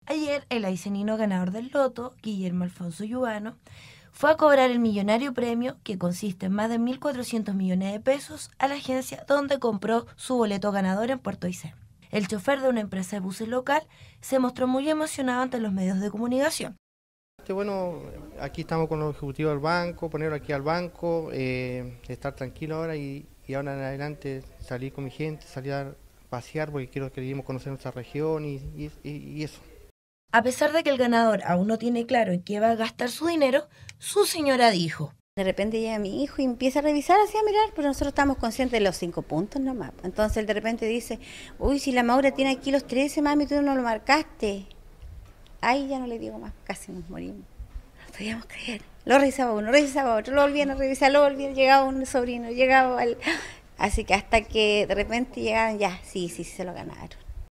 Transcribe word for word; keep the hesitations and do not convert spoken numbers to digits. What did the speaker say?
Ayer, el aicenino ganador del loto, Guillermo Alfonso Yubano, fue a cobrar el millonario premio, que consiste en más de mil cuatrocientos millones de pesos, a la agencia donde compró su boleto ganador en Puerto Aysén. El chofer de una empresa de buses local se mostró muy emocionado ante los medios de comunicación. Bueno, aquí estamos con los ejecutivos del banco, ponerlo aquí al banco, eh, estar tranquilo ahora y, y ahora en adelante salir con mi gente, salir a pasear porque quiero que queremos conocer nuestra región y, y, y eso. A pesar de que el ganador aún no tiene claro en qué va a gastar su dinero, su señora dijo: de repente llega mi hijo y empieza a revisar, así a mirar, pero nosotros estamos conscientes de los cinco puntos nomás. Entonces él de repente dice, uy, si la Maura tiene aquí los trece, mami, tú no lo marcaste. Ahí ya no le digo más, casi nos morimos. No podíamos creer. Lo revisaba uno, revisaba otro, lo volvían a revisar, lo volvían, llegaba un sobrino, llegaba al... Así que hasta que de repente llegaron, ya, sí, sí, sí se lo ganaron.